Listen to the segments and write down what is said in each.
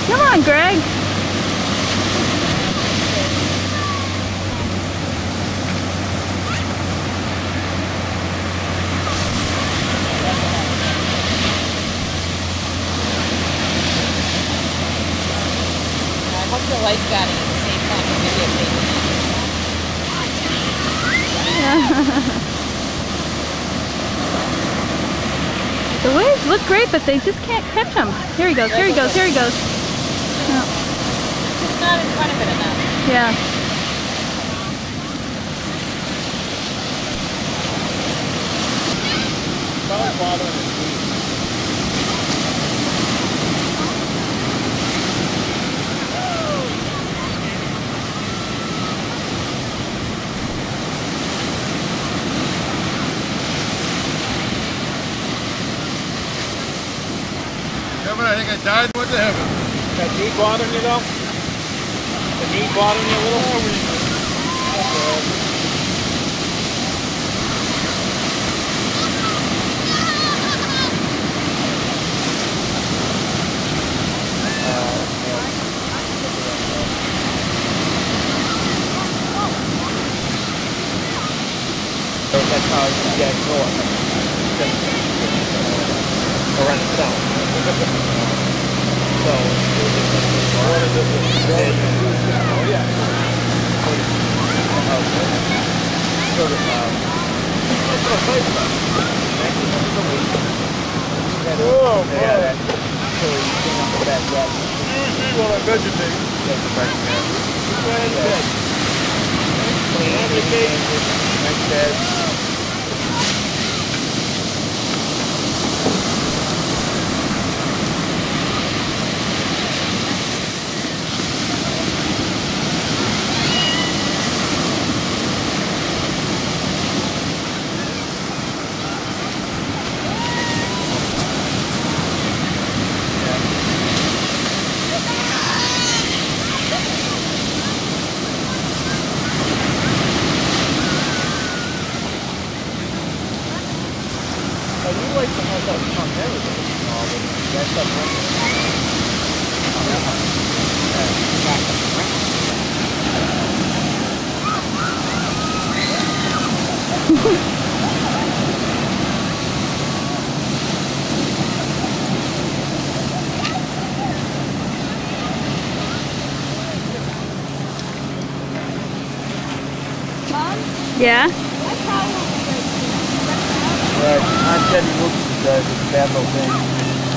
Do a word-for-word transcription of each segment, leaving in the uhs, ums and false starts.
Come on, Greg. I hope the lights got it at the same time the videotaping it. The waves look great, but they just can't catch him. Here he goes, here he goes, here he goes. Oh. It's not in front of it enough. Yeah. Probably bothering his feet. Kevin, I think I died and went to heaven. That knee bothering you though? The knee bothering you a little? Oh, we... That's how you get north. Around the south. So, what is it? Oh, yeah. Sort of, um, it's a place about oh, boy. Yeah, that chili thing on the back side. Usually while I vegetate. That's the back side. Go ahead and bed. Clean, nice bed. Yeah? Right, Aunt Jenny Wilson does this bad little thing.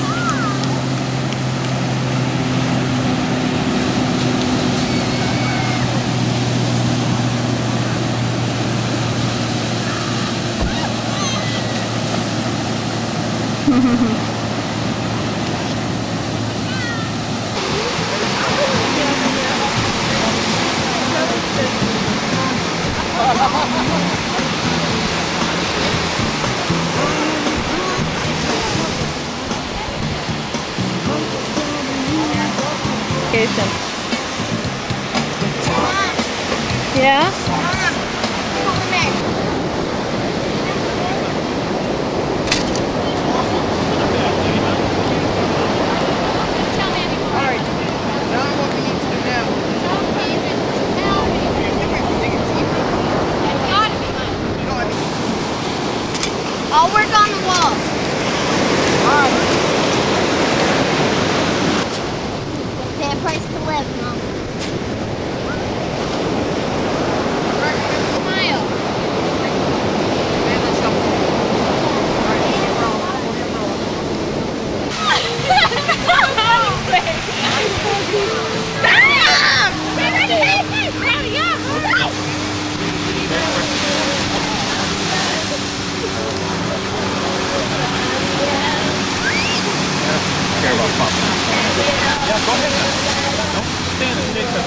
Yeah? I'll work on the walls. Alright. Pay a price to live, Mom. Smile. Care about Papa. Yeah, go ahead. Don't stand and take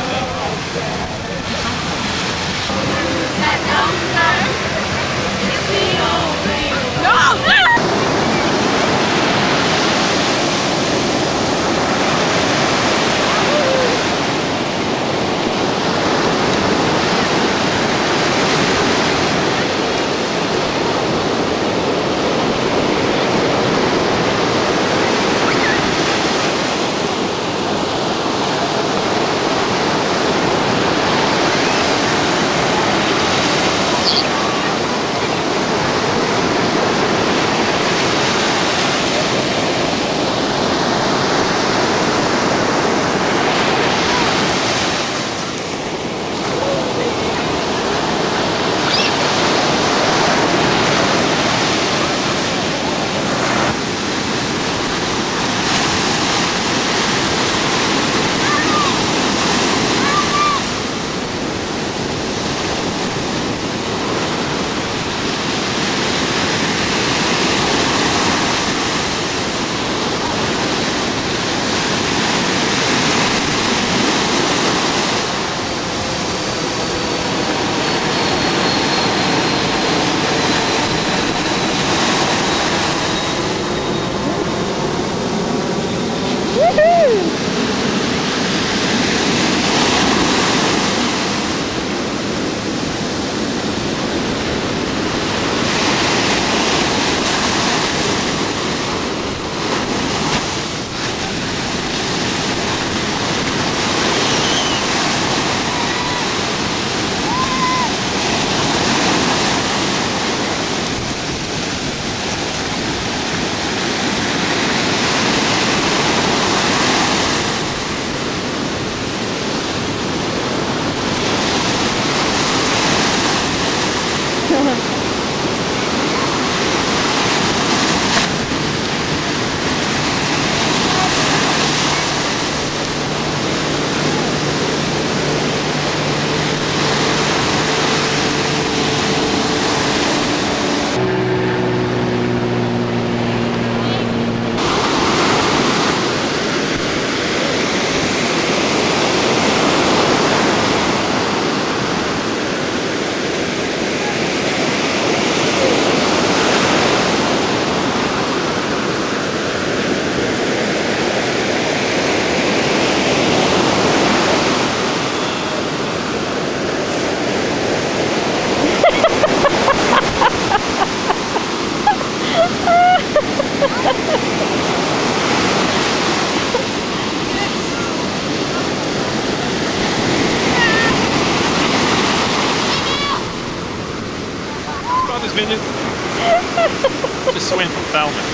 twin from Falmouth.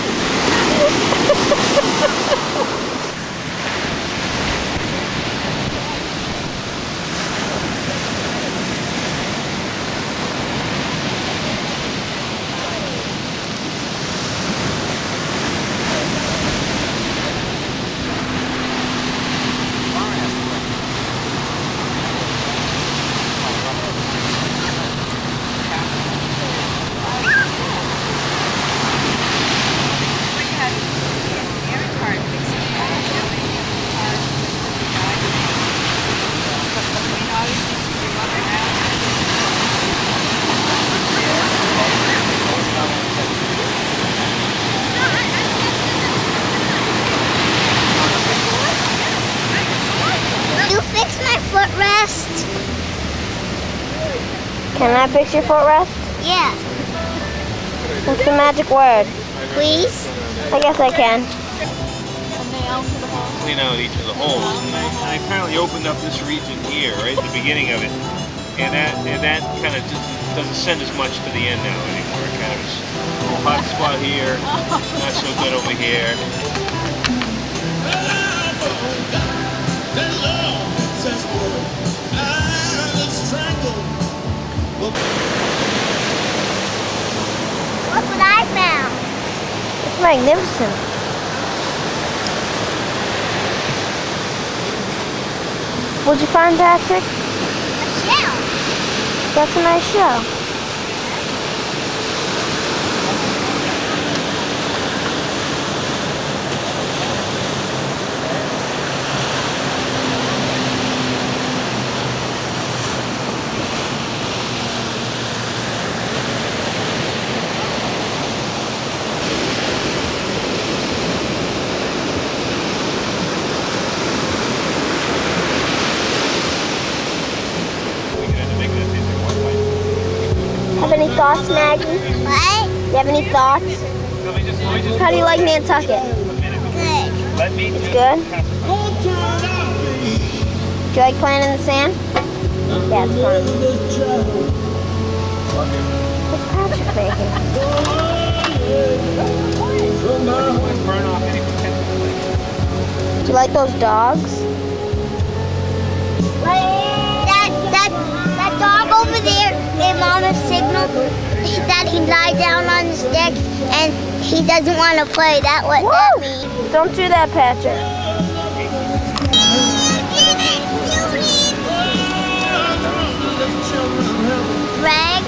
Can I fix your footrest? Yeah. What's the magic word? Please? I guess I can. Clean out each of the holes. And I, I apparently opened up this region here, right at the beginning of it. And that and that kind of just doesn't send as much to the end now anymore. It kind of is a little hot spot here, not so good over here. Look what I found. It's magnificent. What'd you find, Patrick? A shell. That's a nice shell. Have any thoughts, Maggie? What? You have any thoughts? How do you like Nantucket? Good. It's good? Do you like playing in the sand? Yeah, it's fun. What's Patrick making? Do you like those dogs? That, that, that dog over there, gave Mama signal that he lied down on the stick and he doesn't want to play. That what Woo! that means. Don't do that, Patrick. Greg?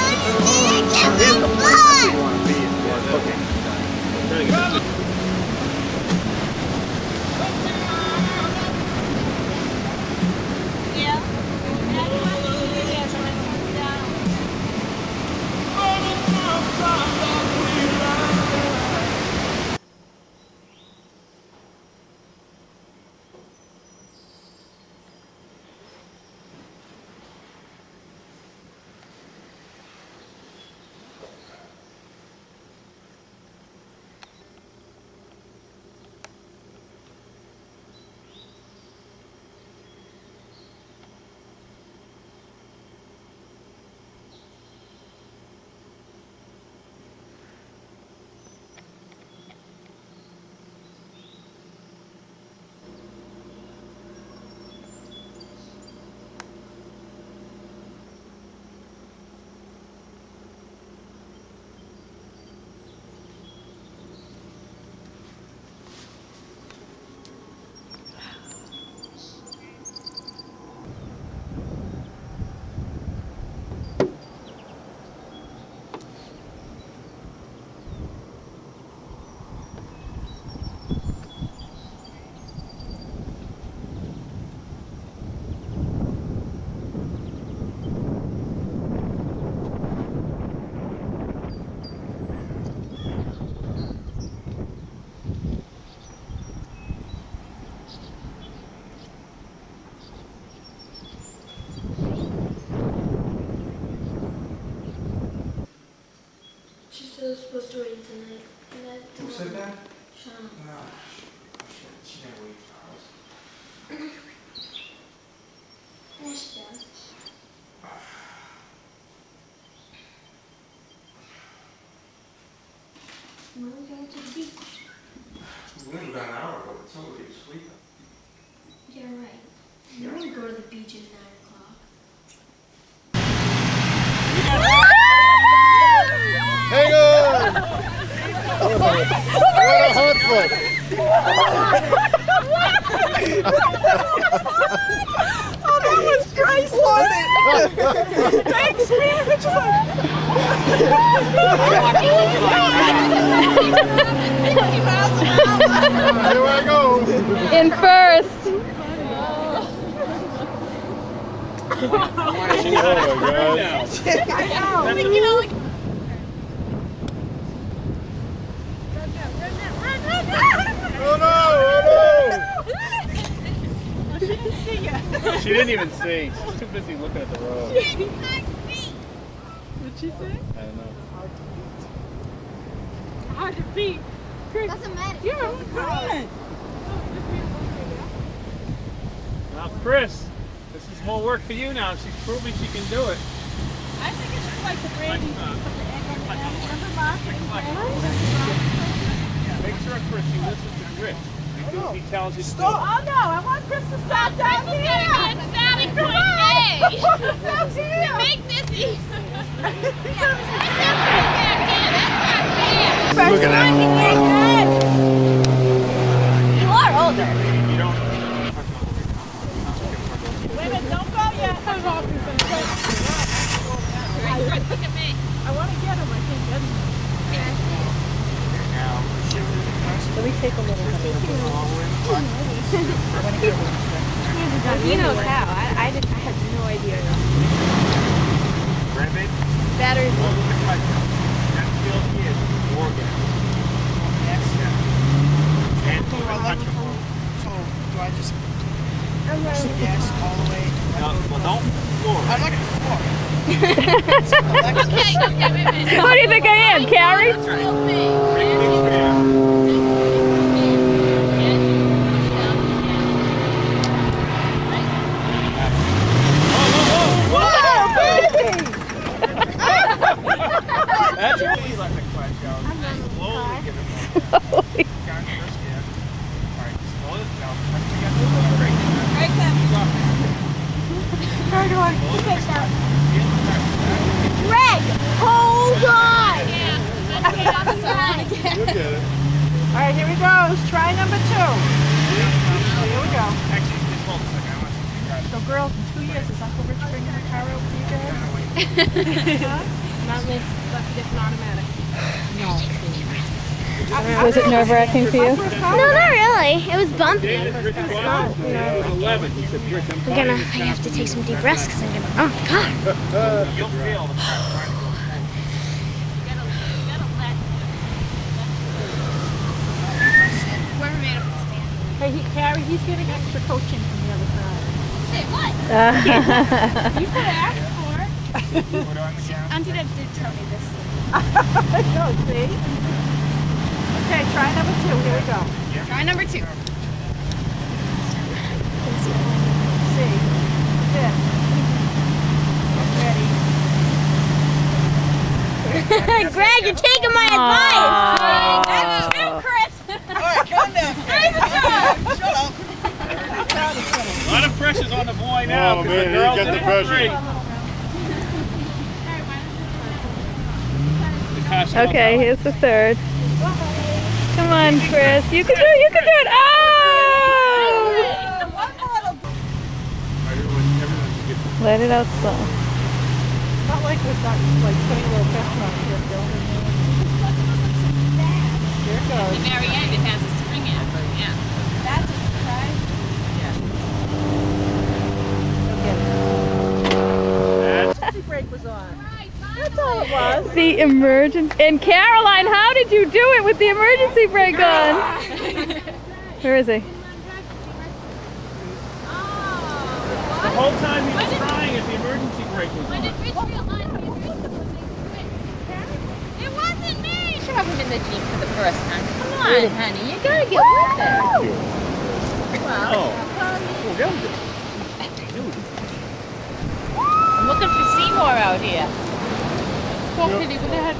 She's supposed to read tonight. And that Who said that? Sean. No, she, she didn't wait for hours. Yeah, she does. go to the beach at nine o'clock. Hang on! What a hot foot! Oh, that was Grace, wasn't it? Thanks, man. It's just like... Here I go! In first. Oh my God. Oh no! Oh She didn't see you. no! She didn't even see. She's too busy looking at the road. What'd she say? I don't know. Hard to beat. Doesn't matter. You're on fine. Now, Chris, this is more work for you now. She's proving she can do it. I think it's just like the brandy. Put the egg on the end. Remember, Mark? Make sure, Chris, you listen to Rich. He tells you to Stop. Oh, no. I want Chris to stop down here. It's starting point A. Down here. Make this easy. Look at that. You are older. You don't. Wait a minute. Don't go yet. Hold on. Look at me. I want to get him. I can't get him. Let me take a little bit. He knows how. I, I, did, I had no idea. Grandbaby? Batteries. Well, look at my that field is organ. Yes. Yeah. And So do I just push the gas all the way? no, well, don't floor. I'm not gonna floor. Okay, okay, wait a minute. What do you think I am, Carrie? Big, big fan. That's really like the clutch out. Slowly give it more. Alright, slow it down. Break it. Break them. Where do I take that? Greg, hold on. You'll get it. All right, here we go. Let's try number two. Here we go. Actually, just hold a second. I want to see you guys. So, girls, in two years, is Uncle Rich bringing the car over to you guys? Huh? Not with, but it's an automatic. Was it nerve-wracking for you? No, not really. It was bumpy. David, Rich, twelve. eleven. He said, Rich, I'm I'm gonna, I have to take some deep breaths because I'm gonna, oh my God. You'll feel the car trying to go slow. Whoever made up the stand. Hey, he, Carrie, he's getting extra coaching from the other side. Say what? You could ask for it. Put on the gas. Auntie Deb did tell me this. No, see? Okay, try number two. Here we go. Try number two. See. Sit. Ready. Greg, you're taking my advice. That's two, Chris. Alright, calm down. Shut up. A lot of pressure's on the boy now. Oh, 'cause man, the he girl got the did pressure. great. The car's still Okay, going. here's the third. Come on, Chris. You can do it. You can do it. Oh! Let it out slow. Not like we're not like putting a little pressure on here, Bill. Here it The goes. very end, it has a spring in it. Yeah. That's a surprise. That's The brake was on. That's all it was. The emergency. And Caroline, how did you do it with the emergency brake on? Where is he? the whole time he was trying it, the emergency brake was When on. did Rich realize he was doing something? It wasn't me! You should have him in the Jeep for the first time. Come on, honey. You gotta get with it. Well, Oh. Well, that was it. I'm looking for Seymour out here. Poor kitty with that.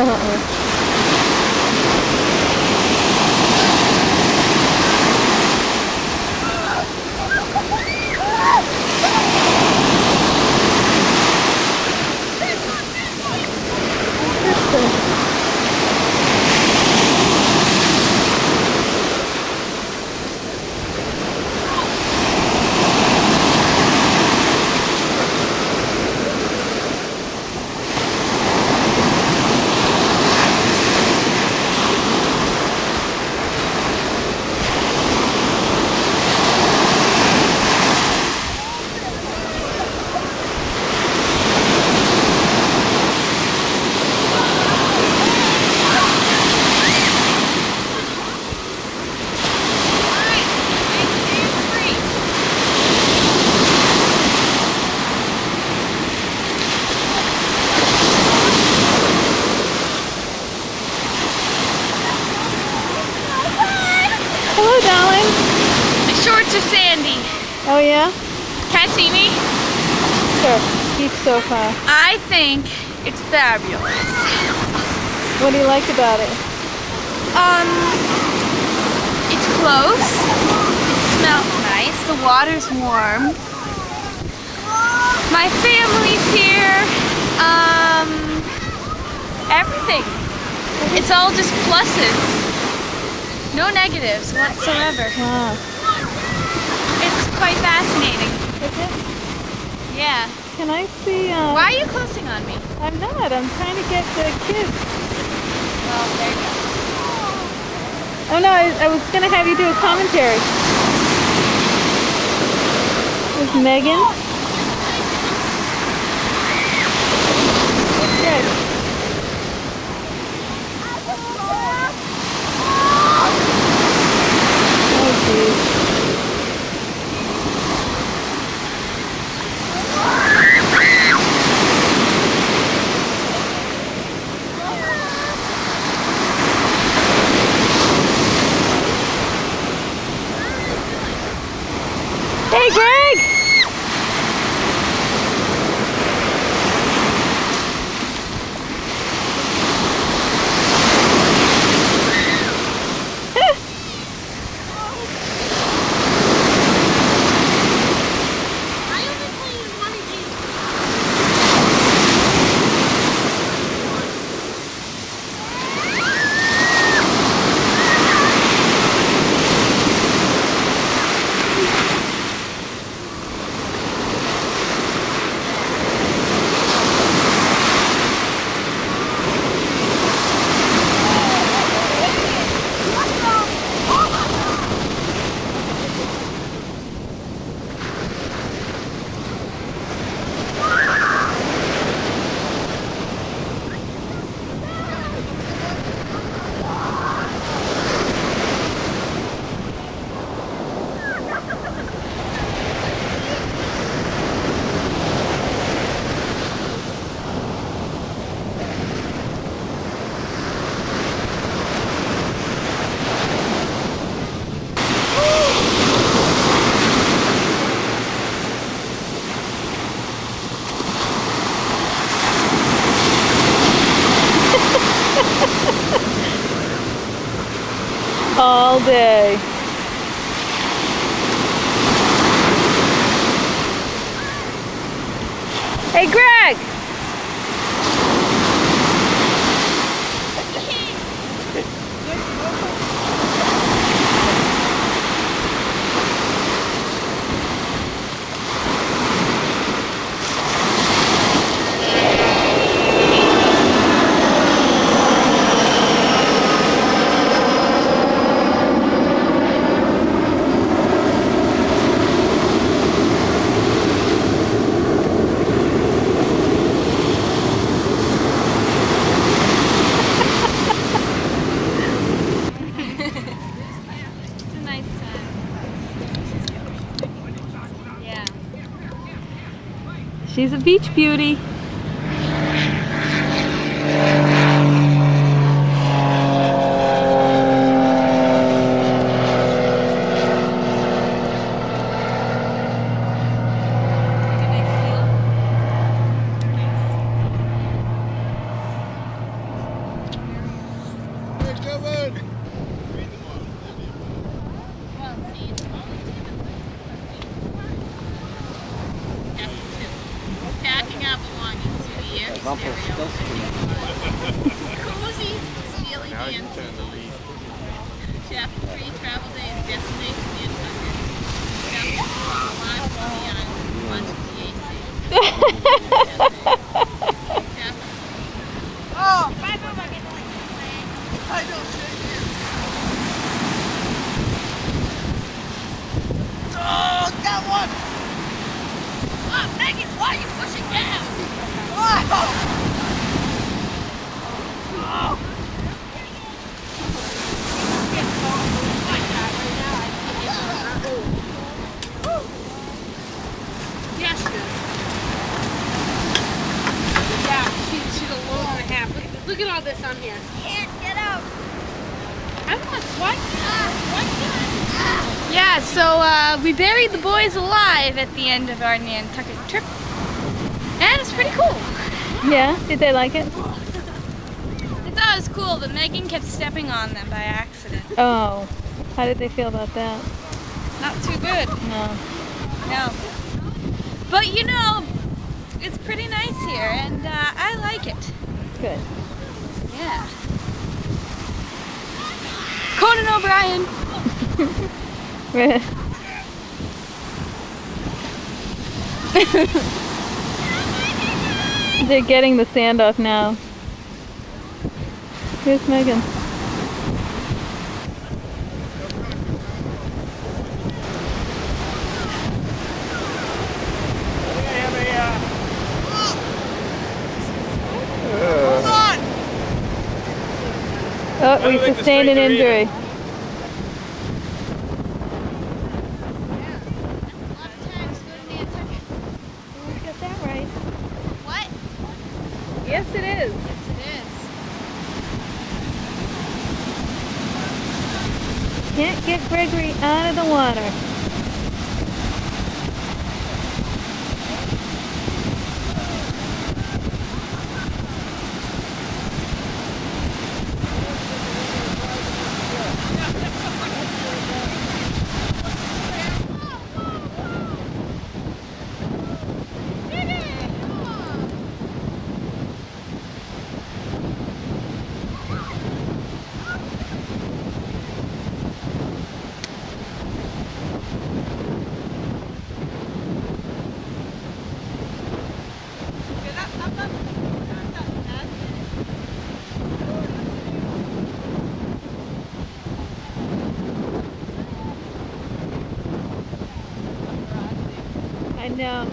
Hello, darling. My shorts are sandy. Oh, yeah? Can't see me? Sure. Keep so far. I think it's fabulous. What do you like about it? Um, it's close. It smells nice. The water's warm. My family's here. Um, everything. It's all just pluses. No negatives whatsoever. Wow. It's quite fascinating. Is it? Yeah. Can I see? Uh, Why are you closing on me? I'm not. I'm trying to get the kids. Well, there you go. Oh no, I, I was going to have you do a commentary. Is Megan? Good. Oh, geez. Hey, Greg! All day. Hey, Greg! She's a beach beauty. Cozy's steely Now you dancing. can turn the lead. Chapter three, travel days, destination Nantucket. Chapter four, live on the island, lunch at the A C. Chapter Oh, bye, bye, bye. I don't shake you. Oh, that one. Oh, Megan, why are you pushing down? Oh. Oh. Yeah, she does. Yeah, she, she's a load and a half. Look, look at all this on here. Can't get out. I'm not. What? What? Yeah, so uh, we buried the boys alive at the end of our Nantucket trip. And it's pretty cool. Yeah, did they like it? I thought it was cool, but Megan kept stepping on them by accident. Oh, how did they feel about that? Not too good. No. No. But you know, it's pretty nice here, and uh, I like it. Good. Yeah. Conan O'Brien. They're getting the sand off now. Here's Megan. Hold on. Oh, we sustained an injury. Got that right. What? Yes, it is. Yes, it is. Can't get Gregory out of the water. I know.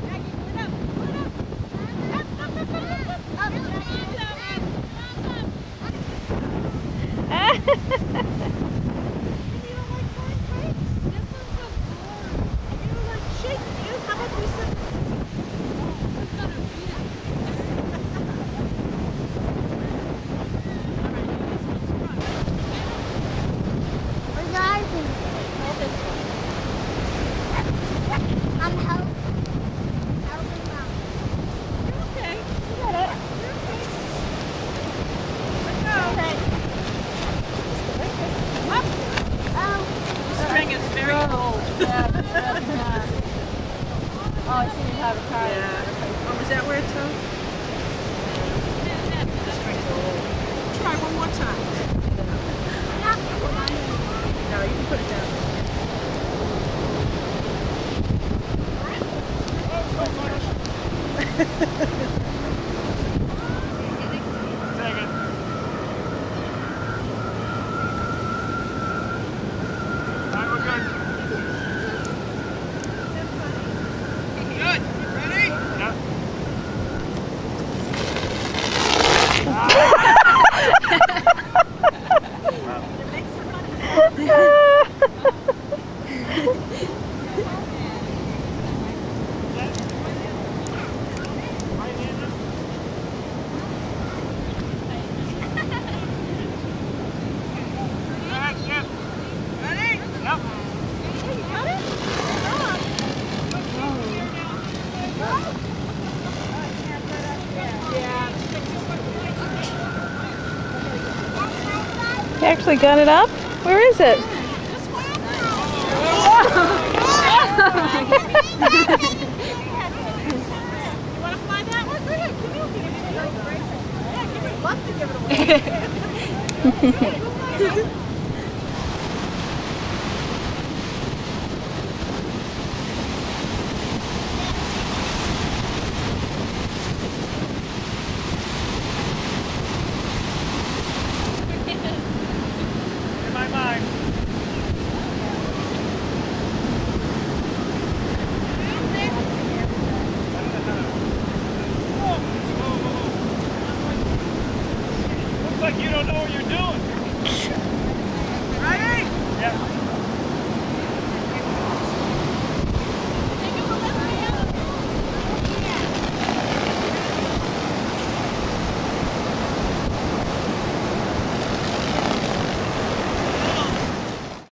I'm helping. Helping mom. Okay, you got it. Oh. String is very old. Yeah, oh, I see you have a car. Yeah. Oh, is that where it's on? The string's old. Try one more time. No, you can put it down. You actually got it up? Where is it? You want to fly that one? Go ahead. Come here. like you don't know what you're doing. Ready? Yeah.